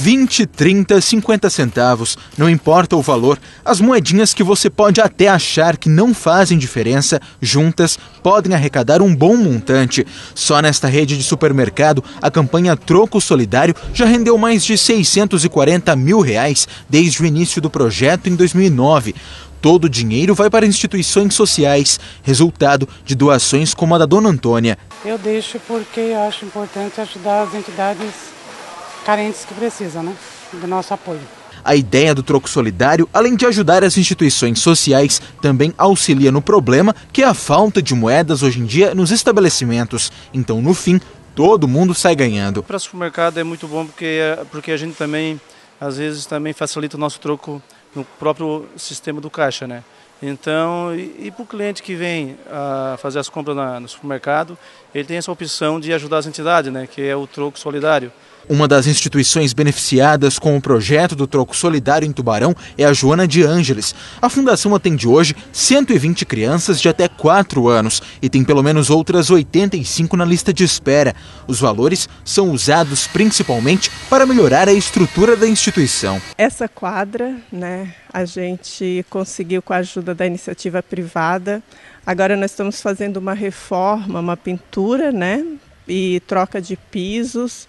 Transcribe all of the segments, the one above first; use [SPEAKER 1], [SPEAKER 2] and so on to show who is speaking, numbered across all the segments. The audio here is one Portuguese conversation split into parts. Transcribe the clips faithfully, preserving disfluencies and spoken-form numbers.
[SPEAKER 1] vinte, trinta, cinquenta centavos, não importa o valor, as moedinhas que você pode até achar que não fazem diferença, juntas, podem arrecadar um bom montante. Só nesta rede de supermercado, a campanha Troco Solidário já rendeu mais de seiscentos e quarenta mil reais desde o início do projeto em dois mil e nove. Todo o dinheiro vai para instituições sociais, resultado de doações como a da Dona Antônia.
[SPEAKER 2] Eu deixo porque eu acho importante ajudar as entidades carentes que precisam, né, do nosso apoio.
[SPEAKER 1] A ideia do troco solidário, além de ajudar as instituições sociais, também auxilia no problema que é a falta de moedas hoje em dia nos estabelecimentos. Então, no fim, todo mundo sai ganhando.
[SPEAKER 3] Para o supermercado é muito bom porque, porque a gente também, às vezes, também facilita o nosso troco no próprio sistema do caixa, né? Então, e, e para o cliente que vem a fazer as compras na, no supermercado, ele tem essa opção de ajudar as entidades, né? Que é o troco solidário.
[SPEAKER 1] Uma das instituições beneficiadas com o projeto do Troco Solidário em Tubarão é a Joana de Ângeles. A fundação atende hoje cento e vinte crianças de até quatro anos e tem pelo menos outras oitenta e cinco na lista de espera. Os valores são usados principalmente para melhorar a estrutura da instituição.
[SPEAKER 4] Essa quadra, né, a gente conseguiu com a ajuda da iniciativa privada. Agora nós estamos fazendo uma reforma, uma pintura, né, e troca de pisos.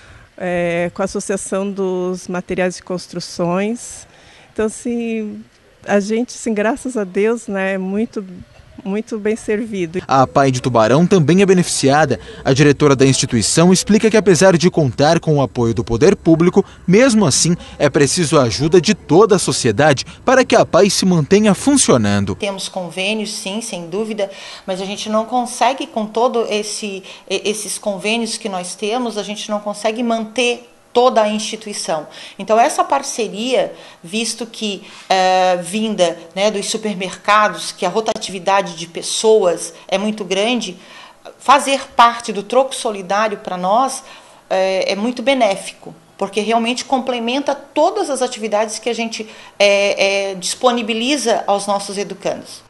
[SPEAKER 4] É, com a Associação dos Materiais de Construções. Então, assim, a gente, assim, graças a Deus, né, é muito, muito bem servido.
[SPEAKER 1] A APAI de Tubarão também é beneficiada. A diretora da instituição explica que, apesar de contar com o apoio do poder público, mesmo assim é preciso a ajuda de toda a sociedade para que a APAI se mantenha funcionando.
[SPEAKER 5] Temos convênios, sim, sem dúvida, mas a gente não consegue, com todos esse, esses convênios que nós temos, a gente não consegue manter toda a instituição. Então, essa parceria, visto que é, vinda, né, dos supermercados, que a rotatividade de pessoas é muito grande, fazer parte do troco solidário para nós é, é muito benéfico, porque realmente complementa todas as atividades que a gente é, é, disponibiliza aos nossos educandos.